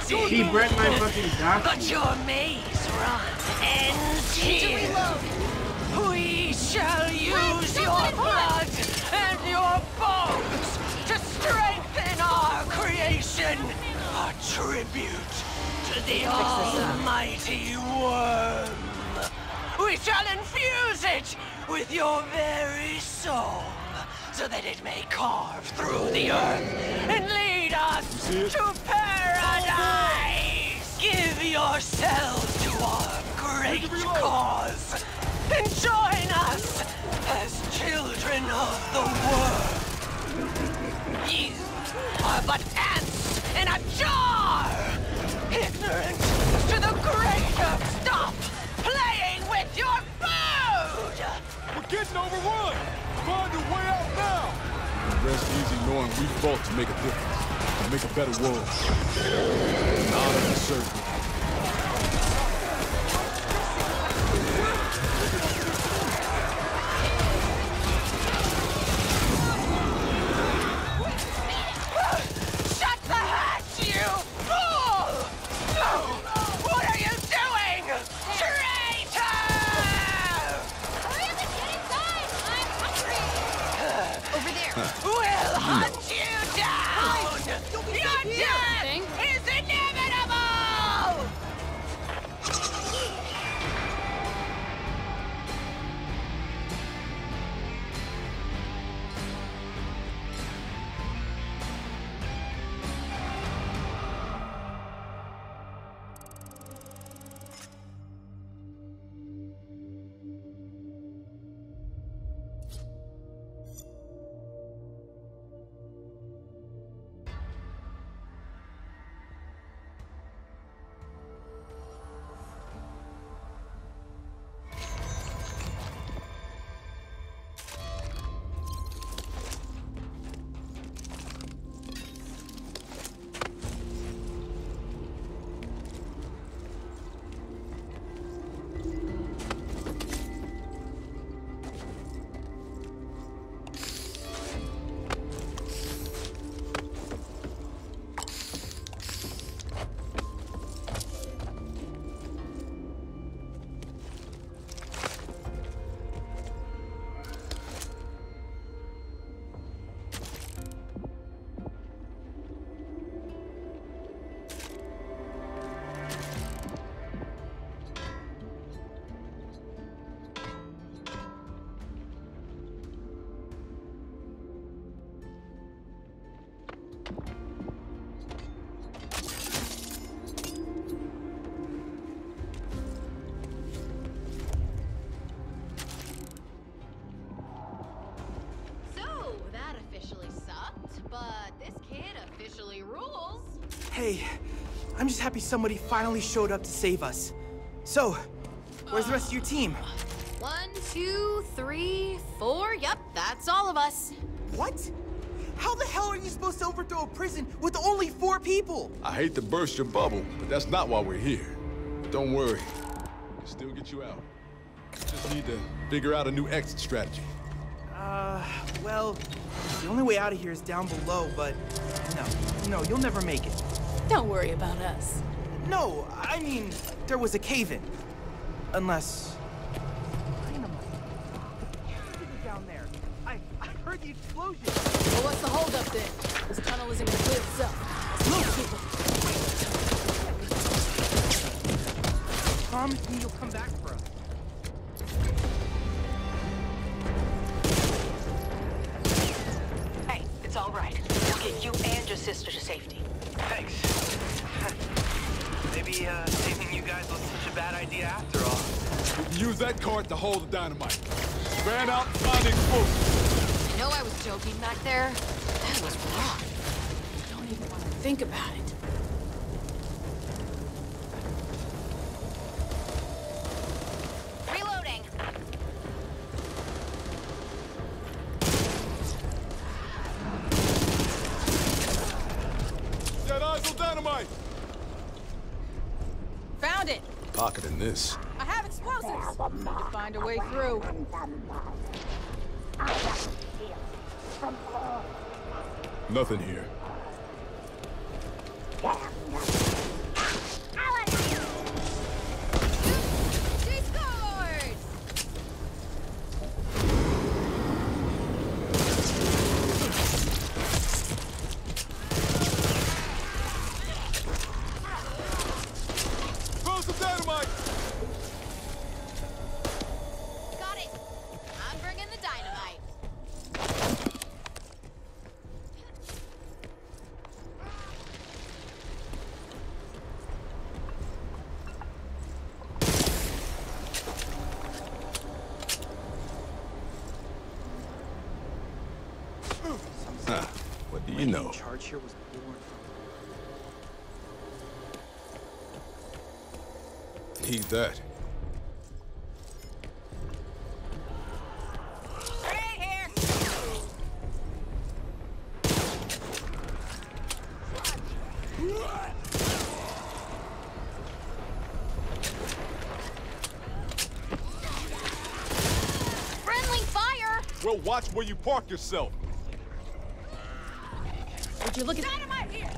She bred my fucking But donkey. your maze run ends here. We shall use your blood and your bones to strengthen our creation. A tribute to the almighty worm. We shall infuse it with your very soul, so that it may carve through the earth and lead us to paradise! Give yourselves to our great cause, and join us as children of the world. You are but ants in a jar, ignorant to the greater stop playing with your food! We're getting overrun! Find a way out now! Rest easy knowing we fought to make a difference, to make a better world. An honor to serve you. Shut the hatch, you fool! No! What are you doing? Traitor! Hurry up and get inside! I'm hungry! Over there. We'll hunt you down! Your death is inevitable! So, that officially sucked, but this kid officially rules. Hey, I'm just happy somebody finally showed up to save us. So, where's the rest of your team? 1, 2, 3, 4. Yep, that's all of us. What? How the hell are you supposed to overthrow a prison with only 4 people? I hate to burst your bubble, but that's not why we're here. But don't worry, we can still get you out. Just need to figure out a new exit strategy. Well, the only way out of here is down below, but no, you'll never make it. Don't worry about us. No, I mean, there was a cave-in. Unless... Dynamite. Down there. I heard the explosion. Well, what's the holdup then? This tunnel isn't gonna clear itself. Move, people! Promise me you'll come back for us. Hey, it's all right. We'll get you and your sister to safety. Thanks. Maybe saving you guys wasn't such a bad idea after all. We can use that cart to hold the dynamite. Fan out and find the explosive. I know I was joking back there. That was wrong. I don't even want to think about it. Reloading. Dead eyes on dynamite! Found it! Pocketing this. I have explosives! Need to find a way through. Nothing here. You know. In charge here was born from. Need that. Right here. Friendly fire. Well, watch where you park yourself. Would you look at Dynamite here.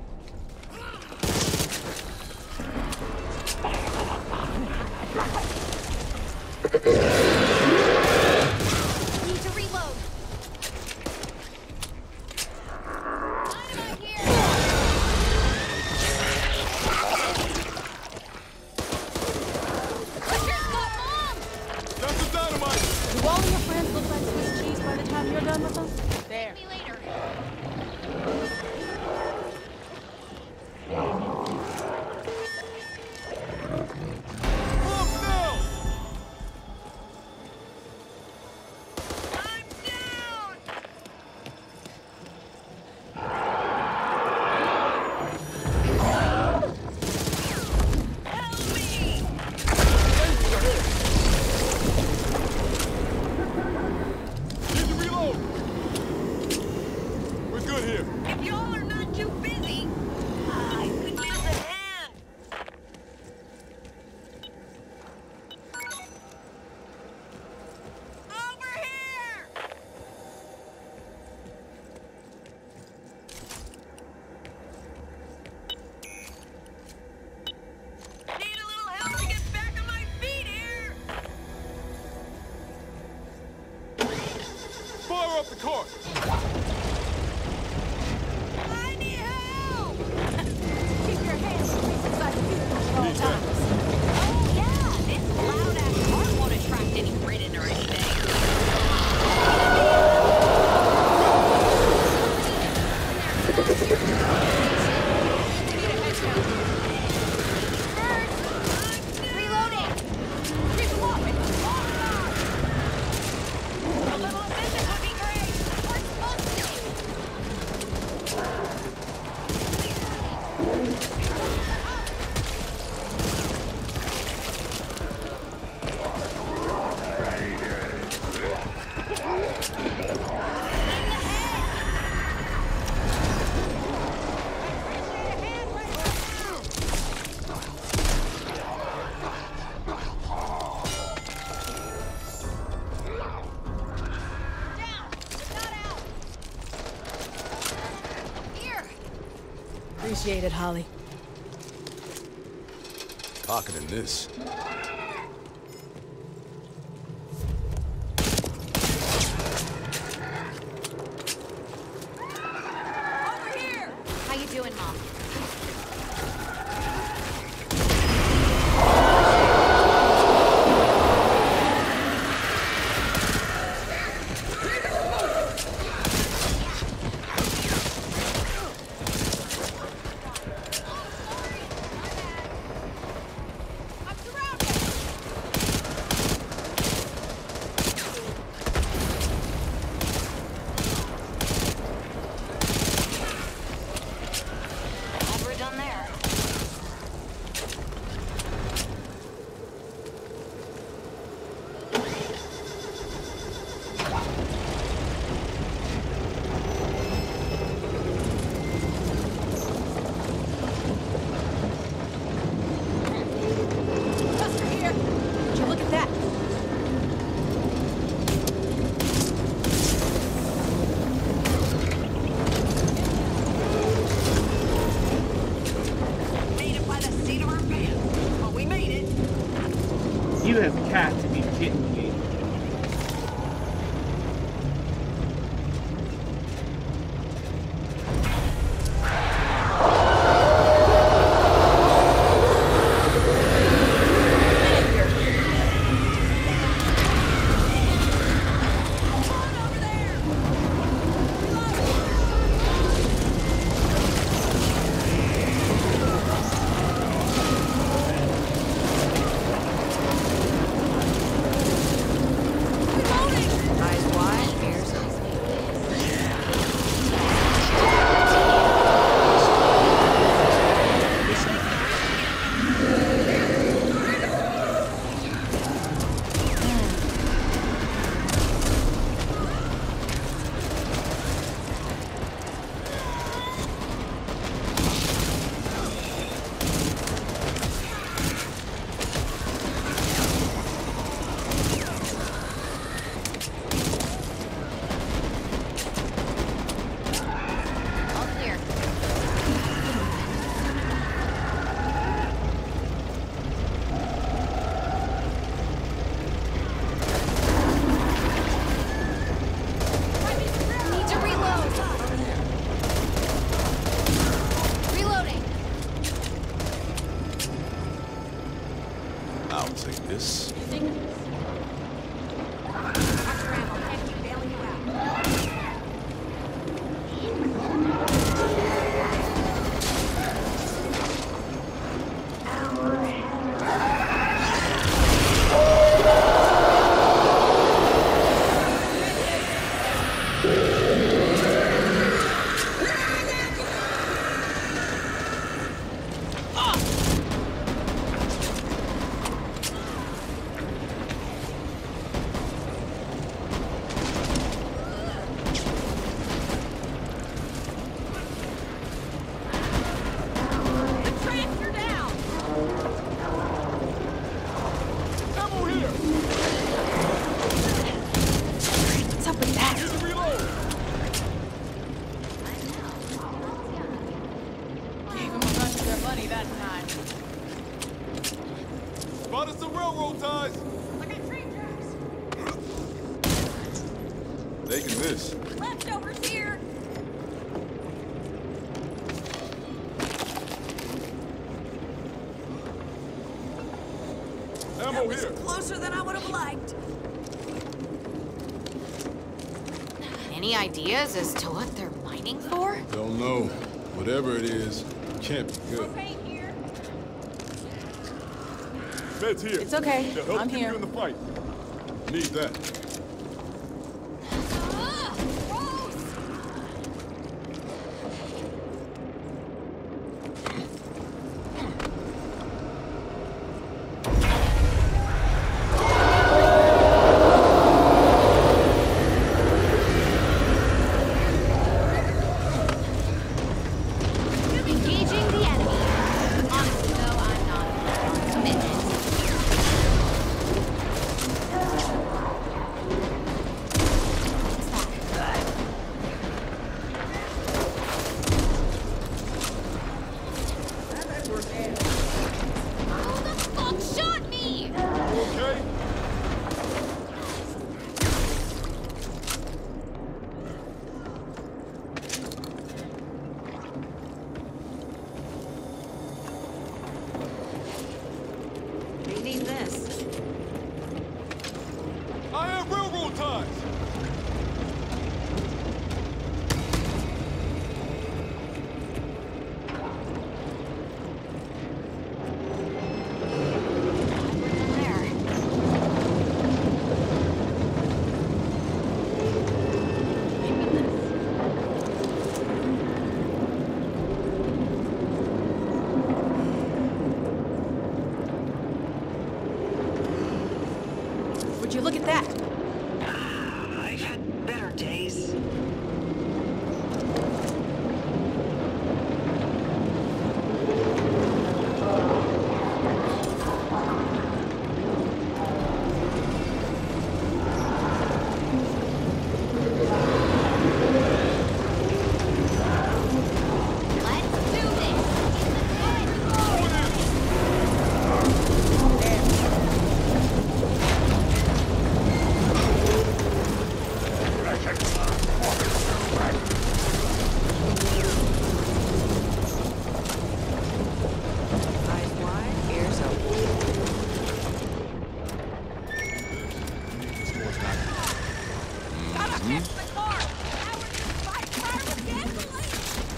Need to reload. Dynamite here. Butcher's got bombs. Got some dynamite! do all of your friends look like Swiss cheese by the time you're done with them? There. See me later. Move now! I'm down. Help me. Need to reload! We're good here. If y'all are not too busy, I could use a hand. Over here! Need a little help to get back on my feet here. Fire up the cart! I need help. Keep your hands inside the vehicle at all Need that. times. Oh yeah, this loud-ass car won't attract any grinning or anything. Reloading. Keep them off. It's a long ride. A little assistance would be great. We're supposed to. Down. Not out. Here. Appreciate it, Holly. Pocketing this. Over here. How you doing, Mom? I'm surrounded. Over done there. Buster here. Would you look at that? Made it by the seat of our pants. But we made it. You have got to be kidding me. I'll take this. Spotted some railroad ties! Taking this. Leftovers here. Ammo here! Closer than I would have liked. Any ideas as to what they're mining for? Don't know. Whatever it is, can't be good. Propane here. Meds here. It's okay. They'll help I'm keep here. you in the fight. Need that. Gross. Engaging the enemy. Honestly, though, I'm not on commitment. Who the fuck shot me? Okay? They need this. I have railroad ties! Would you look at that? I've had better days. Let's do this. Eyes wide, ears open. Gotta fix the car. Now we're just fight fire with gasoline.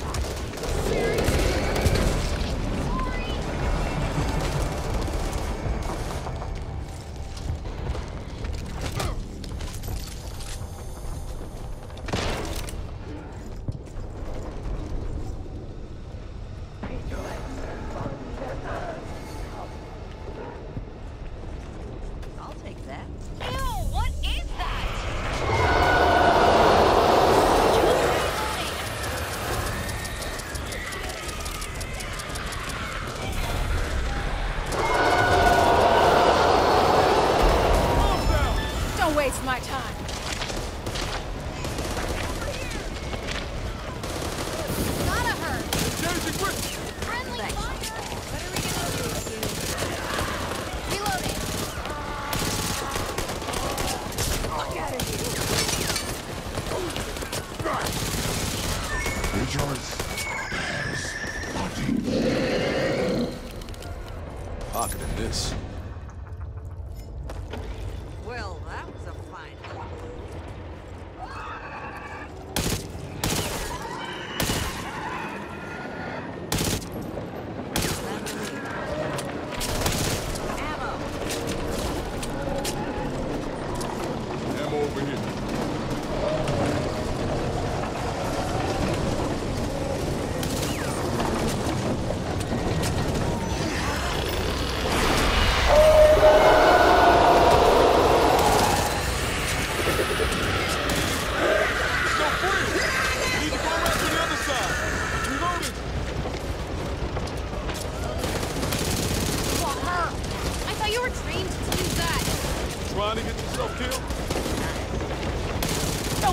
I'll take that. Ew, what is that? Don't waste my time. Gotta hurt. Changing grip! Friendly fire. What are we gonna do? Reloading. Pocketing this.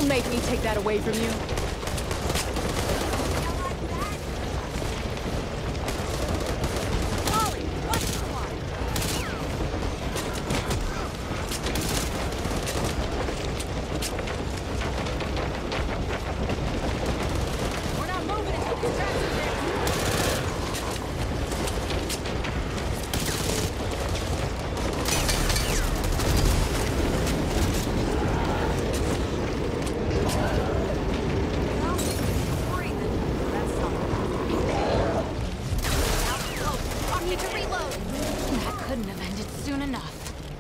make me take that away from you? Molly, watch the one. We're not moving until these tracks are there. I need to reload. That couldn't have ended soon enough.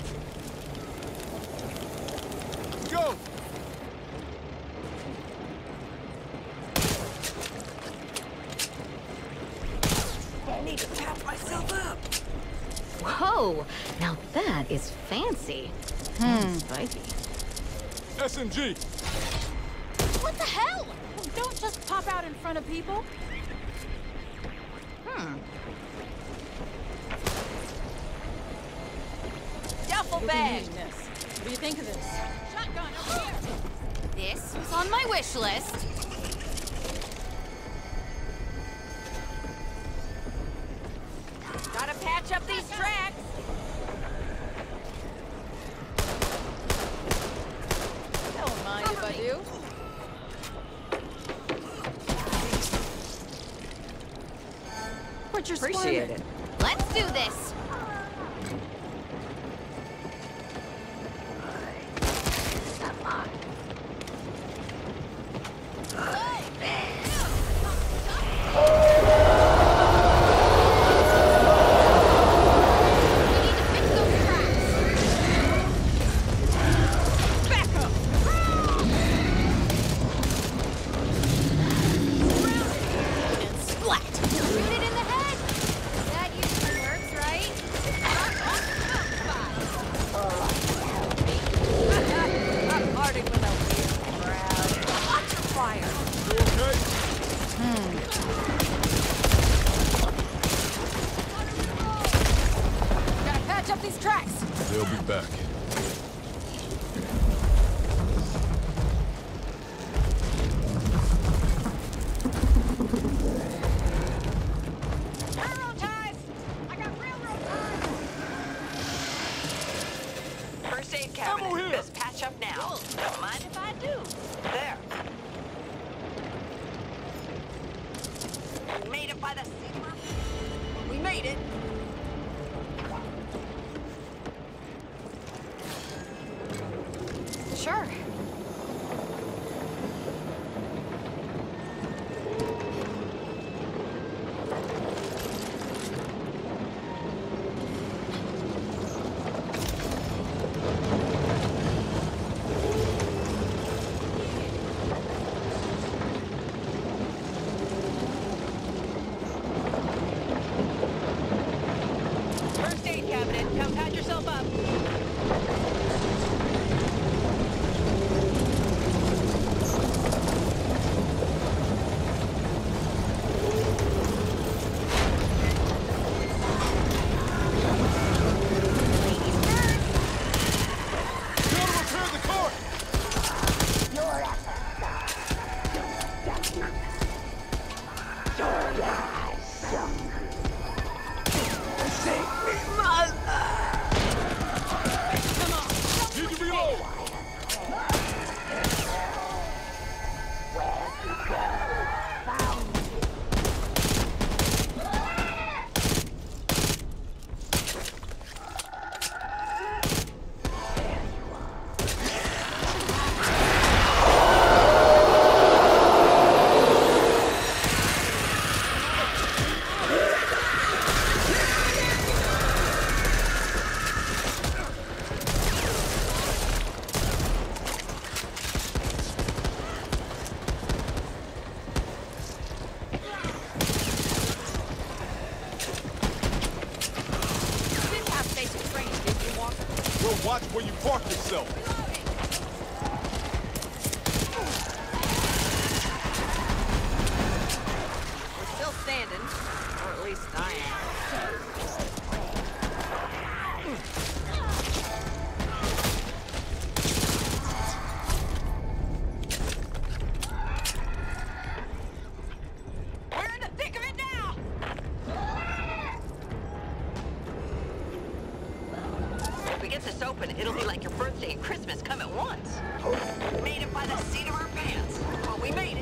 Go! I need to tap myself up. Whoa! Now that is fancy. Spicy. SMG! What the hell? Well, don't just pop out in front of people. Duffel You'll be bag. needing this. What do you think of this? Shotgun over here. This was on my wish list. Gotta patch up these tracks. Don't mind if I do. But you're Appreciate it. Let's do this. We need to fix those tracks. Back up. And splat. Shoot it in the head. That usually works, right? I'm parting with a weird crowd. Watch your fire. You okay? Gotta patch up these tracks. They'll be back. Railroad ties. I got railroad ties. First aid cabinet. Ammo here. Best patch up now. Don't mind if I do. There. We made it by the sealer. We made it. Sure. First aid cabinet. Come patch yourself up. Gotta repair the car! Need to reload! Didn't have basic training, did you, Walker? Well, watch where you park yourself. We're still standing. Or at least I am. get this open, it'll be like your birthday and Christmas come at once. Made it by the seat of our pants. But we made it.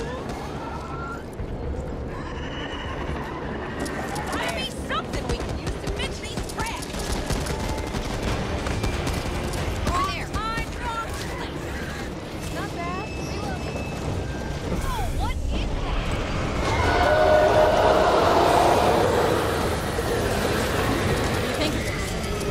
Might be something we can use to fix these tracks. Over there. Not bad. Reloading. Oh, what is that? What do you think?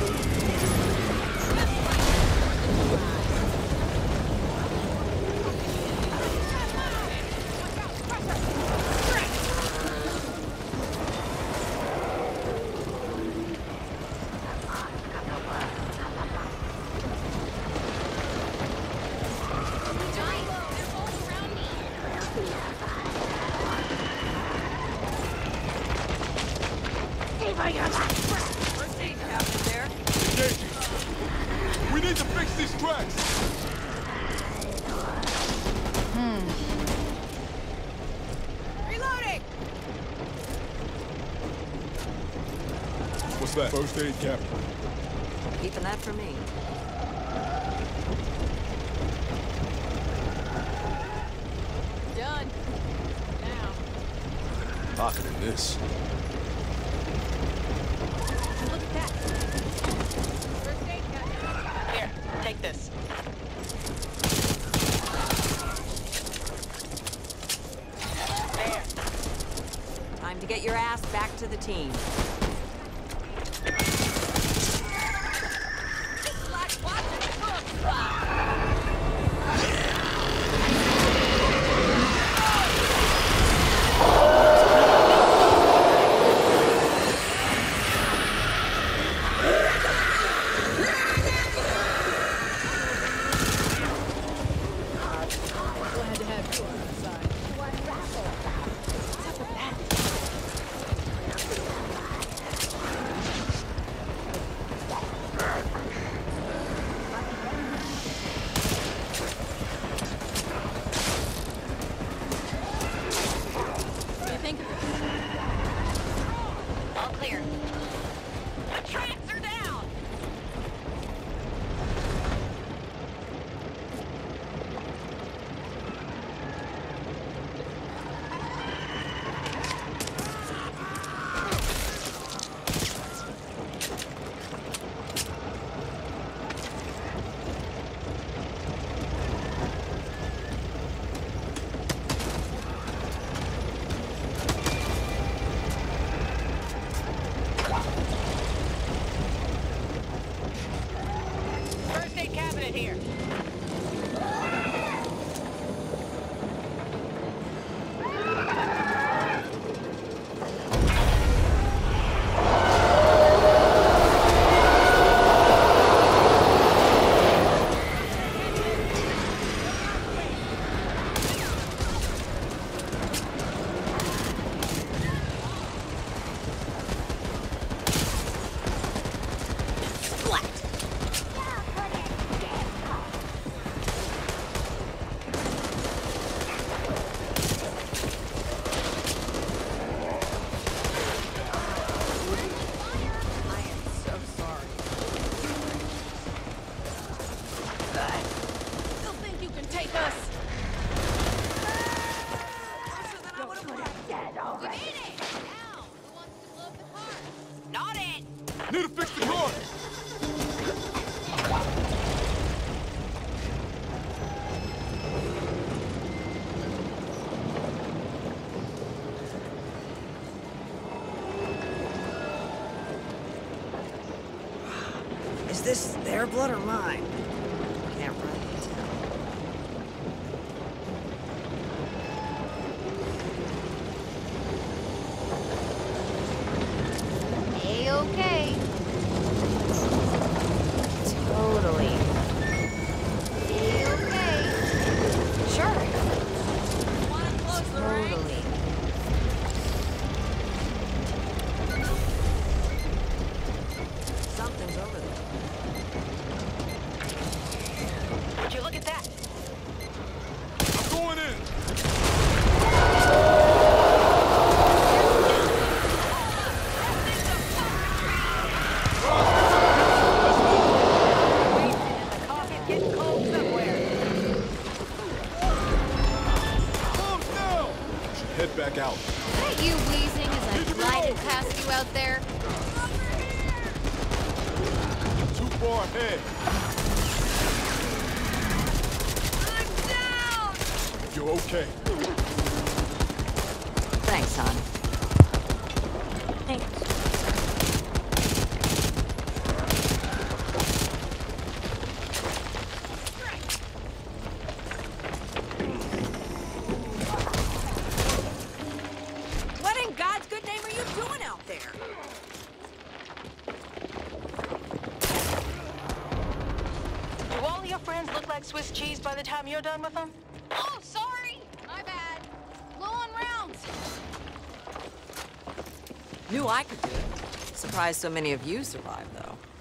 First aid cabinet there. Engaging. We need to fix these tracks. Reloading. What's that? First aid cabinet. Keeping that for me. Done. Now. Pocketing this. Look at that. First aid cabinet. Here, take this. There. Time to get your ass back to the team. It's like watching the books fly. Glad to have you on our side. What do you think of it? All clear. The tracks are down. First aid cabinet here. I am so sorry. Still think you can take us? We made it. Now, who wants to blow up the car? Not it. Need to fix the car. Is this their blood or mine? Can't really tell. A-okay. Totally. A-okay. Sure. Want to close the ranks? Totally. Something's over there. you wheezing as I glided past you out there? Too far ahead. I'm down! You're okay. Thanks, hon. Thanks. What in God's good name are you doing out there? Do all your friends look like Swiss cheese by the time you're done with them? Oh, sorry! My bad. Low on rounds. Knew I could do it. Surprised so many of you survived, though.